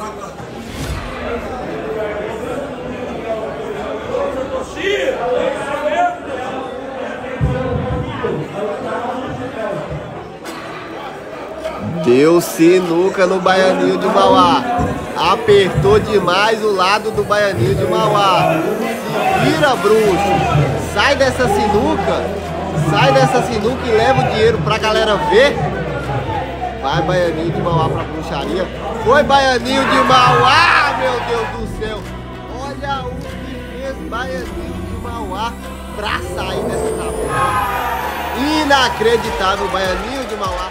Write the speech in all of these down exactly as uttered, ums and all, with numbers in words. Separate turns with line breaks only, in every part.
Deu sinuca no Baianinho de Mauá. Apertou demais o lado do Baianinho de Mauá. Se vira, bruxo. Sai dessa sinuca. Sai dessa sinuca e leva o dinheiro pra galera ver. Vai, Baianinho de Mauá pra bruxaria. Foi, Baianinho de Mauá, meu Deus do céu. Olha o que fez Baianinho de Mauá pra sair dessa tabela. Inacreditável, Baianinho de Mauá.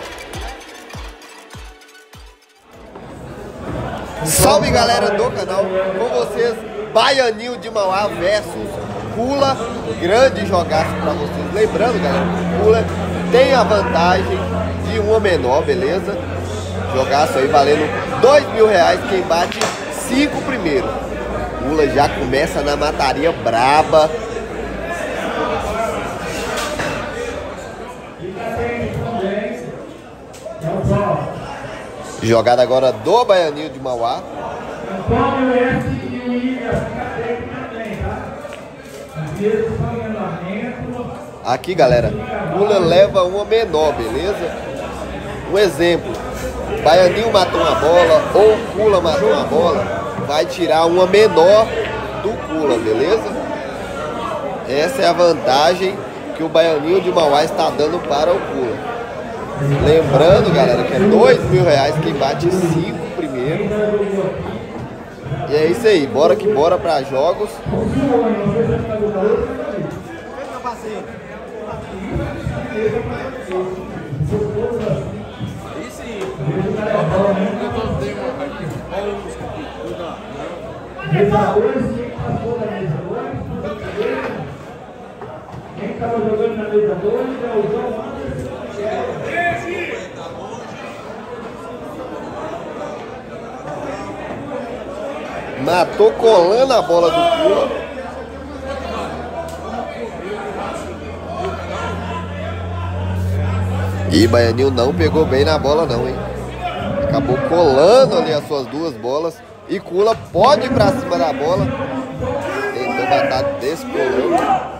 Salve, galera do canal, com vocês, Baianinho de Mauá versus Kula. Grande jogaço pra vocês. Lembrando, galera, que o Kula tem a vantagem de uma menor, beleza? Jogaço aí valendo dois mil reais quem bate cinco primeiro. Kula já começa na mataria braba. Jogada agora do Baianinho de Mauá. Aqui, galera, Kula leva uma menor, beleza? Um exemplo, Baianinho matou uma bola ou Kula matou uma bola, vai tirar uma menor do Kula, beleza? Essa é a vantagem que o Baianinho de Mauá está dando para o Kula. Lembrando, galera, que é dois mil reais quem bate cinco primeiro. E é isso aí, bora que bora para jogos.
Quem estava jogando na mesa dois é o João.
Matou colando a bola do Kula. E Baianinho não pegou bem na bola não, hein? Acabou colando ali as suas duas bolas. E Kula pode ir pra cima da bola. Tentou matar descolando.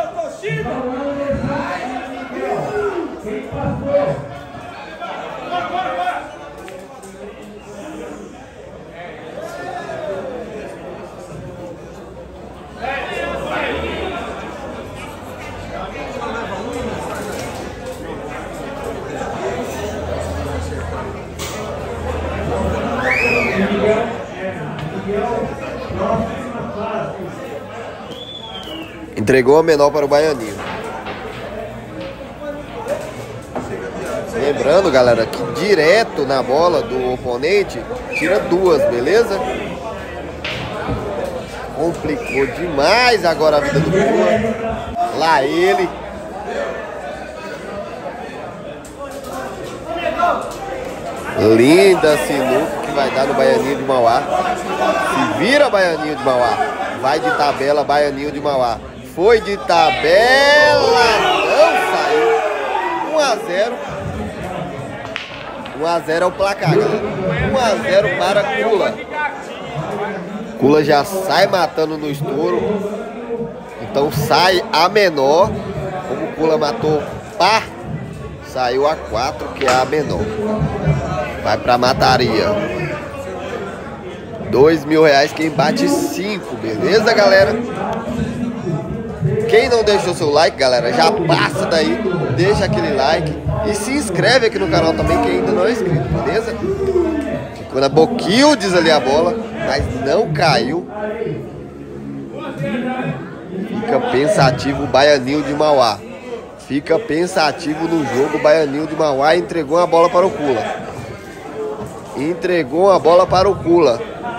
Entregou a menor para o Baianinho. Lembrando, galera, que direto na bola do oponente tira duas, beleza? Complicou demais agora a vida do Kula. Lá ele. Linda sinuca que vai dar no Baianinho de Mauá. Se vira, Baianinho de Mauá. Vai de tabela, Baianinho de Mauá. Foi de tabela, não saiu. um a zero. um a zero é o placar, galera. um a zero para Kula. Kula já sai matando no estouro. Então sai a menor. Como Kula matou par, saiu a quatro, que é a menor. Vai pra mataria. Dois mil reais quem bate cinco, beleza, galera? Quem não deixou seu like, galera, já passa daí, deixa aquele like e se inscreve aqui no canal também, quem ainda não é inscrito, beleza? Ficou na boquildes ali a bola, mas não caiu. Fica pensativo o Baianinho de Mauá. Fica pensativo no jogo, o Baianinho de Mauá entregou a bola para o Kula. Entregou a bola para o Kula.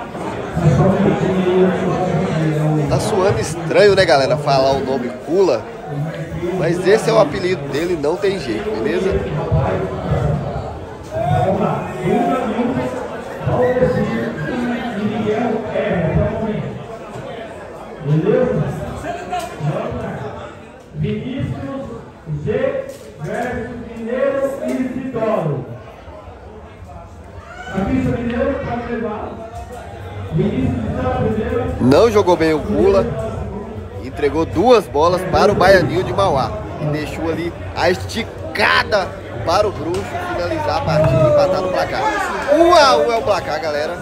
Tá soando estranho, né, galera, falar o nome Kula, mas esse é o apelido dele, não tem jeito, beleza?
Vinícius G versus Mineiro Isidoro. A pista Mineiro pode levar.
Não jogou bem o Kula. Entregou duas bolas para o Baianinho de Mauá. E deixou ali a esticada para o Bruxo finalizar a partida e empatar no placar. um a um é o placar, galera.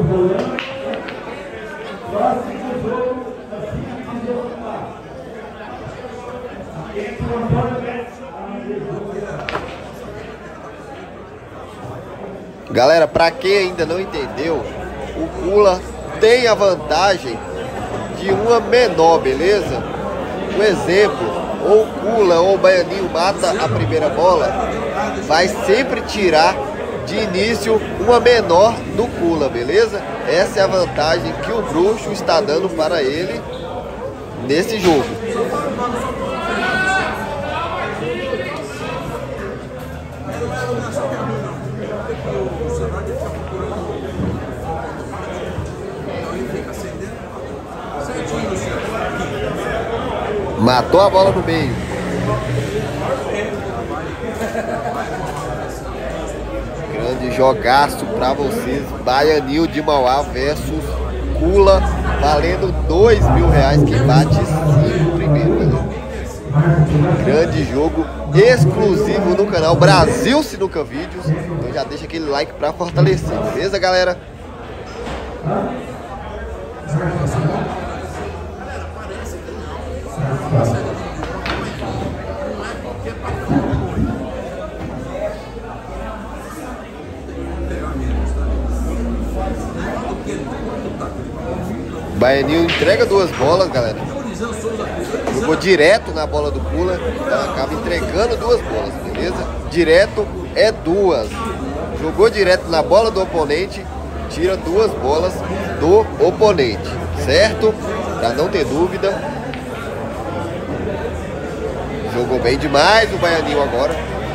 Galera, para quem ainda não entendeu, o Kula tem a vantagem de uma menor, beleza? Um exemplo, ou o Kula ou o Baianinho mata a primeira bola, vai sempre tirar de início uma menor do Kula, beleza? Essa é a vantagem que o Bruxo está dando para ele nesse jogo. Matou a bola no meio. Grande jogaço para vocês. Baianinho de Mauá versus Kula, valendo dois mil reais. Quem bate cinco primeiro, galera. Grande jogo exclusivo no canal Brasil Sinuca Vídeos. Então já deixa aquele like para fortalecer, beleza, galera? Baianinho entrega duas bolas, galera. Jogou direto na bola do Kula, então acaba entregando duas bolas, beleza? Direto é duas. Jogou direto na bola do oponente, tira duas bolas do oponente, certo? Pra não ter dúvida. Jogou bem demais o Baianinho agora.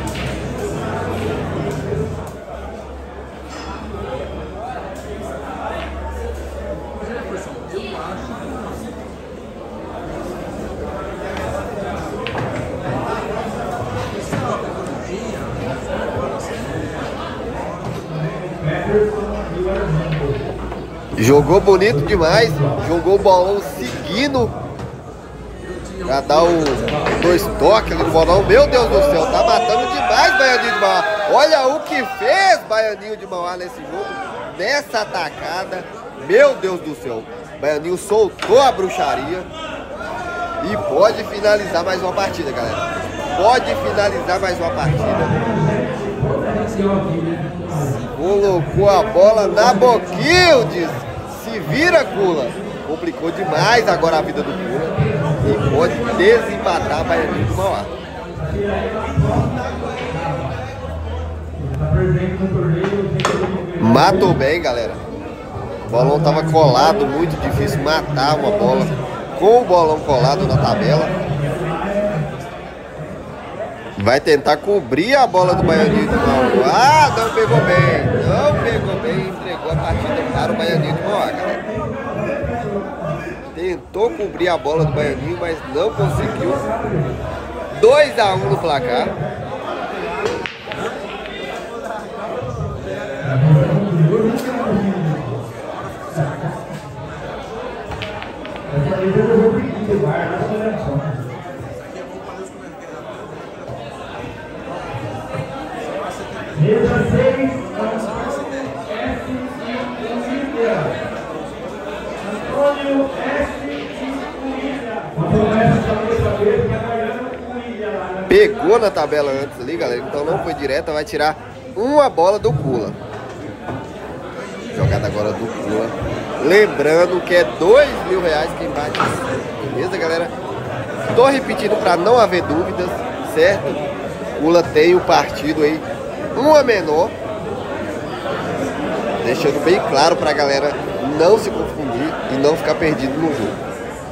Jogou bonito demais, jogou o bolão seguindo pra dar o dois toques ali no bolão. Meu Deus do céu, tá matando demais Baianinho de Mauá. Olha o que fez Baianinho de Mauá nesse jogo, nessa atacada. Meu Deus do céu, Baianinho soltou a bruxaria e pode finalizar mais uma partida, galera. Pode finalizar mais uma partida. Colocou a bola na boquinha, diz. Se vira, Kula. Complicou demais agora a vida do Kula. E pode desempatar a Baianinho de Mauá. Matou bem, galera. O bolão tava colado, muito difícil matar uma bola com o bolão colado na tabela. Vai tentar cobrir a bola do Baianinho de Mauá. Ah, não pegou bem. Não pegou bem. Entregou a partida para o Baianinho de Mauá, galera. Tentou cobrir a bola do Baianinho, mas não conseguiu. dois a um no placar. Pegou na tabela antes ali, galera. Então não foi direta, vai tirar uma bola do Kula. Jogada agora do Kula. Lembrando que é dois mil reais quem bate. Beleza, galera? Tô repetindo para não haver dúvidas, certo? Kula tem o partido aí, uma menor. Deixando bem claro pra galera não se confundir e não ficar perdido no jogo.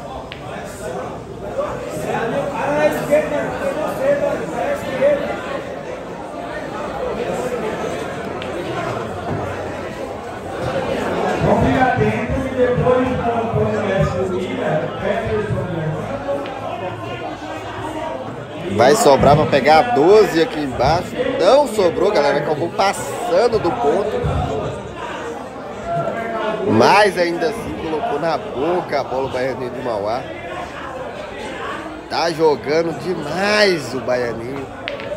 Vai sobrar para pegar doze aqui embaixo. Não sobrou, galera. Acabou passando do ponto. Mas ainda assim colocou na boca a bola o Baianinho de Mauá. Tá jogando demais o Baianinho.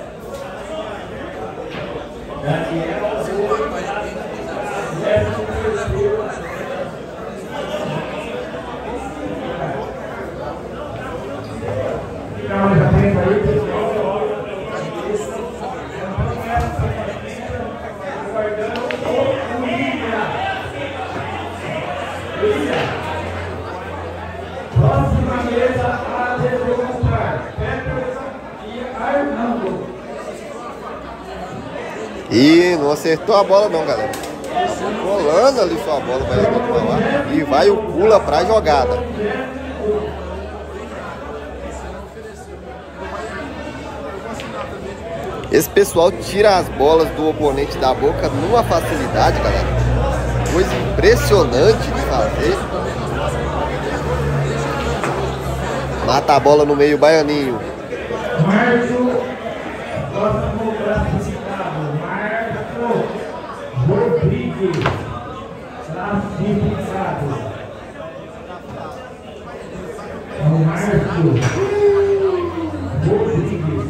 Próxima mesa a demonstrar Peterson e Arnaldo.
E não acertou a bola não, galera. Tá rolando ali sua bola, vai pra lá. E vai o pula pra jogada. Esse pessoal tira as bolas do oponente da boca numa facilidade, galera. Coisa impressionante de fazer. Mata a bola no meio, Baianinho.
Márcio, próximo classificado, Márcio Rodrigues, classificado. É o Márcio Rodrigues.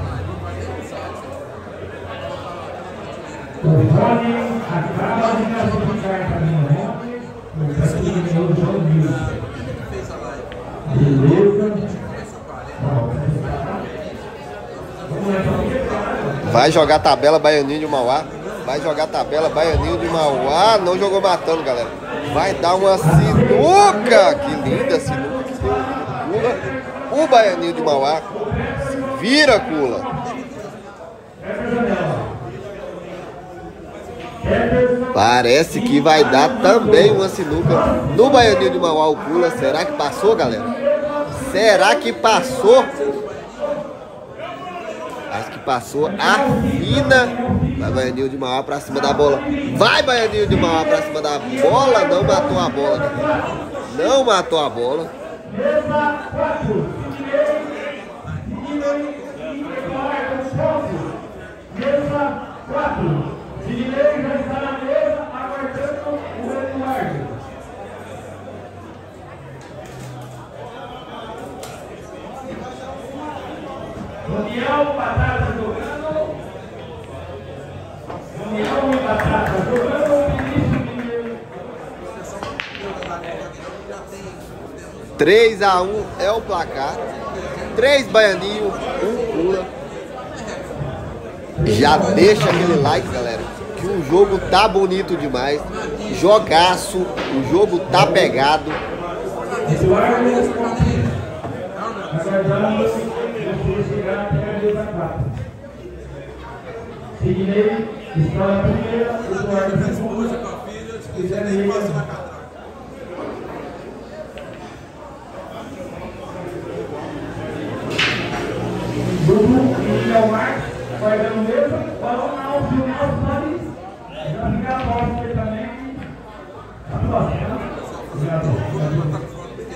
O Rony acaba de classificar também o Rony, o classificador do João Nilson. Beleza.
Vai jogar tabela Baianinho de Mauá. Vai jogar tabela Baianinho de Mauá. Não jogou matando, galera. Vai dar uma sinuca. Que linda sinuca que deu ali no Cula. O Baianinho de Mauá se vira, Cula. Parece que vai dar também uma sinuca no Baianinho de Mauá, o Cula. Será que passou, galera? Será que passou? Acho que passou a fina. Vai Baianinho de Mauá pra cima da bola. Vai Baianinho de Mauá pra cima da bola. Não matou a bola, galera. Não matou a bola.
Mesa quatro. Sidney já está na mesa, aguardando o Eduardo. Daniel Batata jogando. Daniel Batata jogando.
três a um é o placar. três Baianinho, um Cula. Já deixa aquele like, galera, que o jogo tá bonito demais. Jogaço, o jogo tá pegado.
Sidney está na primeira, Eduardo na segunda, e Daniel. Dudu e Leomar, guardando mesa, balão na final, Solis, já fica a próxima também. A próxima, obrigado.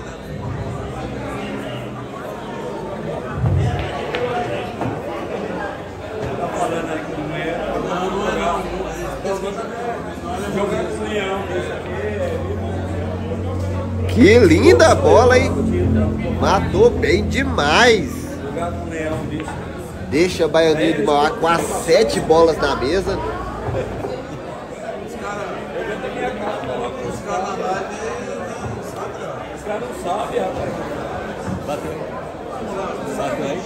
Que linda bola, hein? Matou bem demais. Deixa Baianinho de Mauá com as sete bolas na mesa.
Os caras não sabem, rapaz. Bateu. Sabe aí?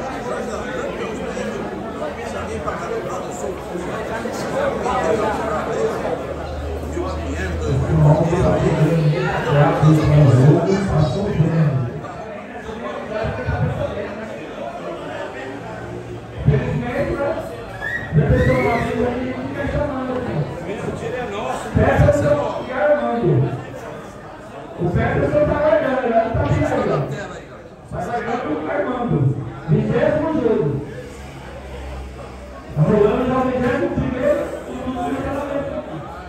O Peterson está guardando, ele não está tirando. Está guardando o Armando. Vigésimo jogo. Está rolando já o vigésimo primeiro e o Dudu está na mesa.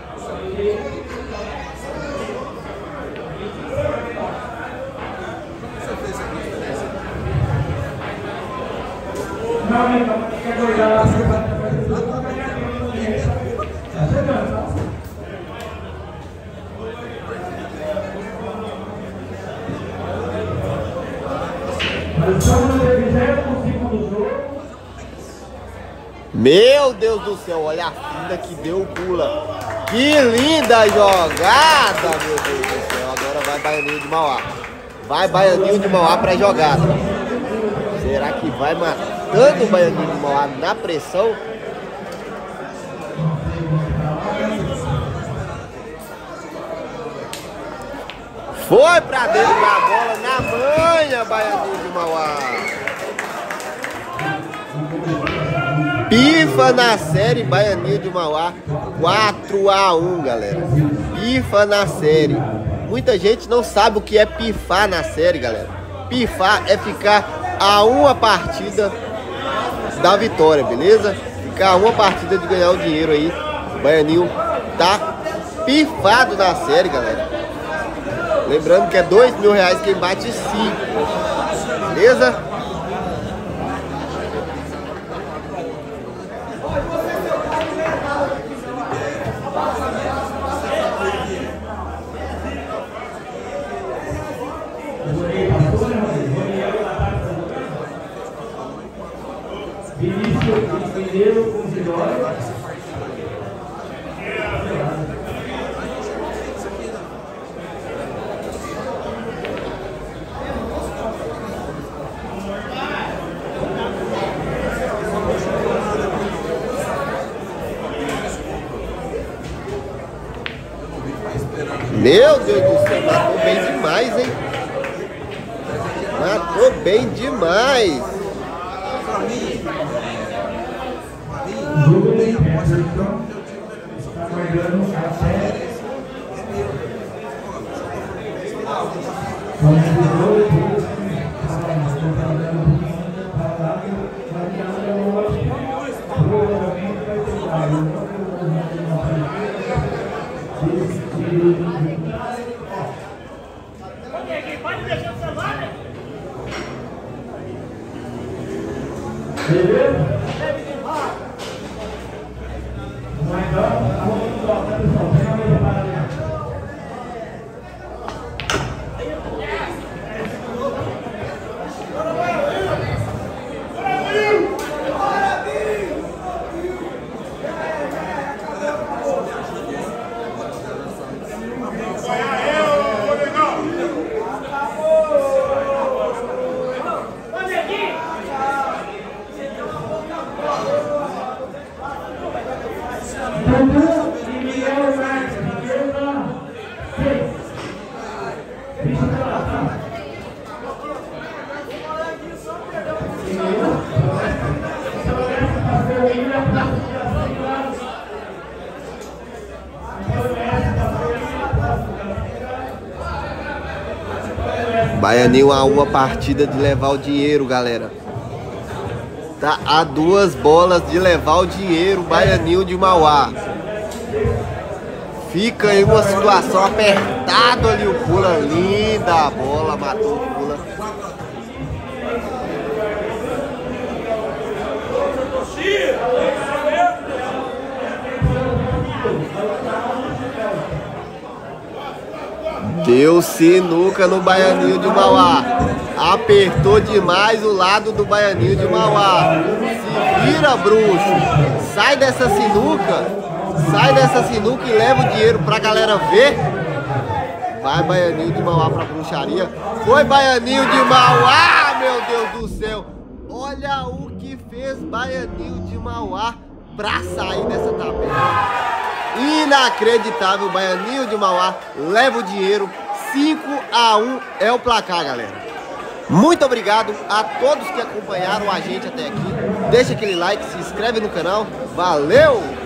Não, não, não. Quer guardar lá. Está chegando, tá?
Meu Deus do céu, olha a fina que deu o pula. Que linda jogada, meu Deus do céu. Agora vai Baianinho de Mauá. Vai Baianinho de Mauá pra jogada. Será que vai matando o Baianinho de Mauá na pressão? Foi pra dentro da bola, na manha, Baianinho de Mauá. Pifa na série, Baianinho de Mauá, quatro a um, galera. Pifa na série. Muita gente não sabe o que é pifar na série, galera. Pifar é ficar a uma partida da vitória, beleza? Ficar a uma partida de ganhar o dinheiro aí. O Baianinho tá pifado na série, galera. Lembrando que é dois mil reais quem bate cinco. Beleza?
Vinícius Mineiro com Zidório.
Meu Deus do céu, matou bem demais, hein? Matou bem demais. Baianinho a uma partida de levar o dinheiro, galera. Tá a duas bolas de levar o dinheiro, Baianinho de Mauá. Fica em uma situação apertada ali o pula. Linda a bola, matou o pula. Deu sinuca no Baianinho de Mauá. Apertou demais o lado do Baianinho de Mauá. Se vira, bruxo. Sai dessa sinuca. Sai dessa sinuca e leva o dinheiro pra galera ver. Vai Baianinho de Mauá pra bruxaria. Foi Baianinho de Mauá, meu Deus do céu. Olha o que fez Baianinho de Mauá pra sair dessa tabela. Inacreditável, Baianinho de Mauá leva o dinheiro. Cinco a um é o placar, galera. Muito obrigado a todos que acompanharam a gente até aqui. Deixa aquele like, se inscreve no canal. Valeu!